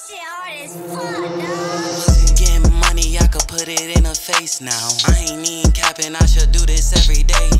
shit hard as fuck, dog. Wasn't getting money, I could put it in her face now. I ain't even capping, I should do this every day.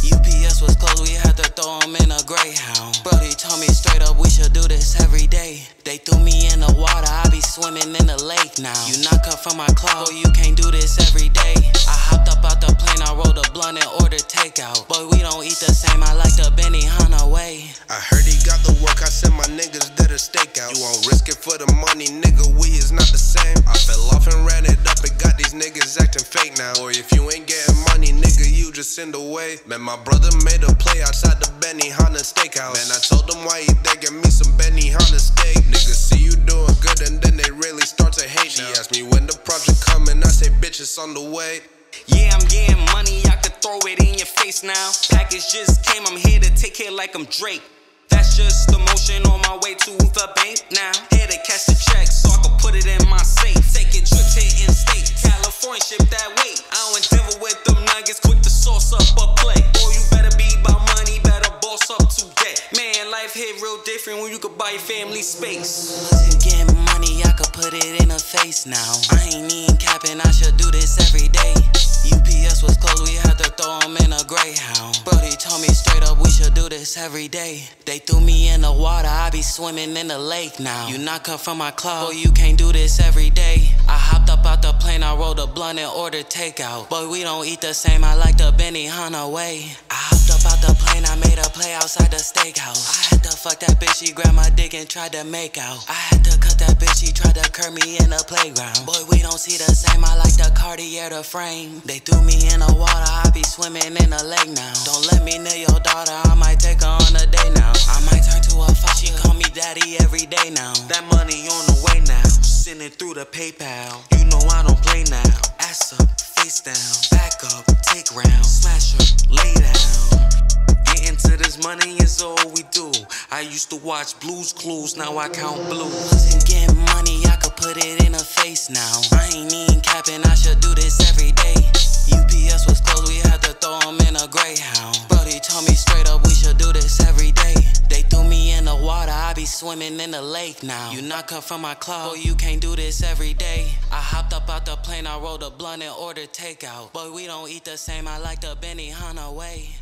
UPS was closed, we had to throw him in a Greyhound. Brody told me straight up, we should do this every day. They threw me in the water, I be swimming in the lake now. You knock up from my club, boy, you can't do this every day. I hopped up out the plane, I rolled a blunt and ordered takeout. Boy, we don't eat the same, I like the Benihana way. I heard he got the work, I sent my niggas there to stakeout. You won't risk it for the money, nigga, we is not the same. I fell off and ran it up and got these niggas acting fake now. Or if you ain't getting money, nigga, you just send away. Man, my brother made a play outside the Benihana steakhouse. Man, I told him why he there, get me some Benihana steak. Niggas see you doing good and then they really start to hate. She asked me when the project coming, I say bitch, it's on the way. Yeah, I'm getting money, I could throw it in your face now. Package just came, I'm here to take care like I'm Drake. That's just the motion on my way to the bank now. Here to cash the check so I can put it in my safe. Taking trips here in state, California ship that weight. I don't endeavor with them nuggets, quick to sauce up a plate. Boy, you better be about money, better boss up today. Man, life hit real different when you could buy your family space. Wasn't getting money, I could put it in her face now. I ain't even capping, I should do this every day. UPS was closed, we had to throw him in a Greyhound. Brody told me straight up, we should do this every day. They threw me in the water, I be swimming in the lake now. You knock up from my club, boy, you can't do this every day. I hopped up out the plane, I rolled a blunt and ordered takeout. Boy, we don't eat the same, I like the Benihana way. I hopped up out the plane, I made a play outside the steakhouse. I had to fuck that bitch, she grabbed my dick and tried to make out. I had to cut that bitch, she tried to curb me in the playground. Boy, we don't see the same, I like the Cartier, the frame. They threw me in the water, I be swimming in the lake now. Don't let me near your daughter, I might take her on a date now. I might turn to a father, she call me daddy every day now. That money on the way now, send it through the PayPal. You know I don't play now. Ass up, face down, back up, take round, smash her, lay down. Getting to this money is all we do. I used to watch Blue's Clues, now I count blues. Wasn't getting money, I could put it in her face now. I ain't even capping, I should do this every day. UPS was closed, we had to throw him in a Greyhound. Brody told me straight up, we should do this every day. They threw me in the water, I be swimming in the lake now. You knock up from my club, boy, you can't do this every day. I hopped up out the plane, I rolled a blunt and ordered takeout. Boy, we don't eat the same, I like the Benihana way.